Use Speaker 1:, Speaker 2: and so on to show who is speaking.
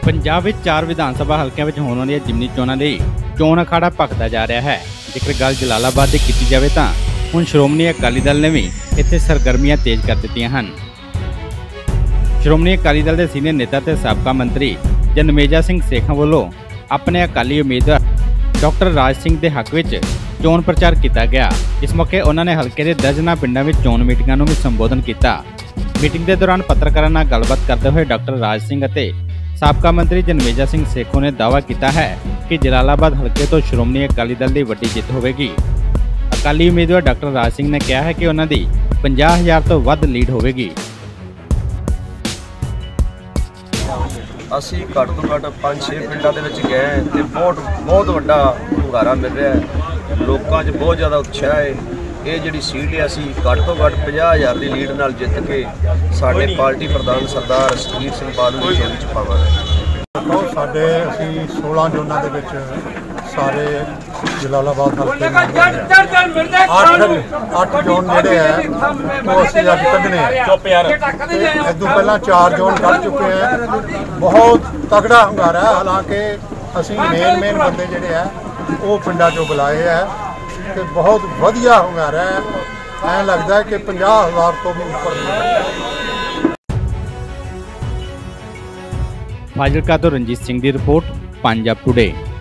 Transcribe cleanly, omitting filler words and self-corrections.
Speaker 1: ਪੰਜਾਬ ਵਿੱਚ 4 ਵਿਧਾਨ ਸਭਾ ਹਲਕਿਆਂ ਵਿੱਚ ਹੋਣ ਵਾਲੀਆਂ ਜ਼ਿਮਨੀ ਚੋਣਾਂ ਲਈ ਚੋਣ ਅਖਾੜਾ ਭਖਦਾ ਜਾ ਰਿਹਾ ਹੈ। ਜੇਕਰ ਗੱਲ ਜਲਾਲਾਬਾਦ ਦੀ ਕੀਤੀ ਜਾਵੇ ਤਾਂ ਹੁਣ ਸ਼੍ਰੋਮਣੀ ਅਕਾਲੀ ਦਲ ਨੇ ਵੀ ਇੱਥੇ ਸਰਗਰਮੀਆਂ ਤੇਜ਼ ਕਰ ਦਿੱਤੀਆਂ ਹਨ। ਸ਼੍ਰੋਮਣੀ ਅਕਾਲੀ ਦਲ ਦੇ ਸੀਨੀਅਰ ਨੇਤਾ ਤੇ ਸਾਬਕਾ ਮੰਤਰੀ ਜਨਮੇਜਾ ਸਿੰਘ ਸੇਖਾਂ ਵੱਲੋਂ ਆਪਣੇ ਅਕਾਲੀ ਉਮੀਦਵਾਰ ਡਾਕਟਰ ਰਾਜ ਸਿੰਘ ਦੇ ਹੱਕ ਵਿੱਚ ਚੋਣ ਪ੍ਰਚਾਰ ਕੀਤਾ ਗਿਆ। ਇਸ ਮੌਕੇ ਉਹਨਾਂ ਨੇ ਹਲਕੇ ਦੇ ਦਰਜਨਾਂ ਪਿੰਡਾਂ ਵਿੱਚ ਚੋਣ ਮੀਟਿੰਗਾਂ ਨੂੰ ਵੀ ਸੰਬੋਧਨ ਕੀਤਾ। ਮੀਟਿੰਗ ਦੇ ਦੌਰਾਨ ਪੱਤਰਕਾਰਾਂ ਨਾਲ ਗੱਲਬਾਤ ਕਰਦੇ ਹੋਏ ਡਾਕਟਰ ਰਾਜ ਸਿੰਘ ਅਤੇ ਸਾਬਕਾ ਮੰਤਰੀ ਜਨਮੇਜਾ ਸਿੰਘ ਸੇਖੋਂ ਨੇ ਦਾਅਵਾ ਕੀਤਾ ਹੈ ਕਿ ਜਲਾਲਾਬਾਦ ਹਲਕੇ ਤੋਂ ਸ਼੍ਰੋਮਣੀ ਅਕਾਲੀ ਦਲ ਦੀ ਵੱਡੀ ਜਿੱਤ ਹੋਵੇਗੀ। ਅਕਾਲੀ ਉਮੀਦਵਾਰ ਡਾਕਟਰ ਰਾਜ ਸਿੰਘ ਨੇ ਕਿਹਾ ਹੈ ਕਿ ਉਹਨਾਂ ਦੀ 50,000 ਤੋਂ ਵੱਧ ਲੀਡ ਹੋਵੇਗੀ।
Speaker 2: ਅਸੀਂ ਘੱਟ ਤੋਂ ਘੱਟ 5-6 ਪਿੰਡਾਂ ਦੇ ਵਿੱਚ ਗਏ ਤੇ ਬਹੁਤ ਵੱਡਾ ਹੁੰਗਾਰਾ ਮਿਲ ਰਿਹਾ ਹੈ। ਲੋਕਾਂ 'ਚ ਬਹੁਤ ਜ਼ਿਆਦਾ ਉਤਸ਼ਾਹ ਹੈ। ਇਹ ਜਿਹੜੀ ਸੀਟ ਹੈ ਅਸੀਂ ਘੱਟ ਤੋਂ ਘੱਟ 50,000 ਦੀ ਲੀਡ ਨਾਲ ਜਿੱਤ ਕੇ ਸਾਡੇ ਪਾਰਟੀ ਪ੍ਰਧਾਨ ਸਰਦਾਰ ਸੁਖਬੀਰ ਸਿੰਘ ਬਾਦਲ ਦੀ ਝੋਲੀ 'ਚ ਪਾਵਾਂਗੇ।
Speaker 3: ਸਾਡੇ ਅਸੀਂ 16 ਜ਼ੋਨਾਂ ਦੇ ਵਿੱਚ ਸਾਰੇ ਜਲਾਲਾਬਾਦ ਹਲਕੇ 8 ਜ਼ੋਨ ਜਿਹੜੇ ਹੈ ਉਹ ਅਸੀਂ ਅੱਜ ਕੱਢਣੇ ਆ। ਇਸ ਤੋਂ ਪਹਿਲਾਂ 4 ਜ਼ੋਨ ਕੱਢ ਚੁੱਕੇ ਆ। ਬਹੁਤ ਤਗੜਾ ਹੁੰਗਾਰਾ ਹੈ। ਹਾਲਾਂਕਿ ਅਸੀਂ ਮੇਨ ਬੰਦੇ ਜਿਹੜੇ ਆ ਉਹ ਪਿੰਡਾਂ 'ਚੋਂ ਬੁਲਾਏ ਆ ਤੇ ਬਹੁਤ ਵਧੀਆ ਹੁੰਗਾਰਾ ਹੈ। ਐਂ ਲੱਗਦਾ ਹੈ ਕਿ 50,000 ਤੋਂ ਵੀ ਉੱਪਰ।
Speaker 1: ਫਾਜ਼ਿਲਕਾ ਤੋਂ ਰਣਜੀਤ ਸਿੰਘ ਦੀ ਰਿਪੋਰਟ, ਪੰਜਾਬ ਟੁਡੇ।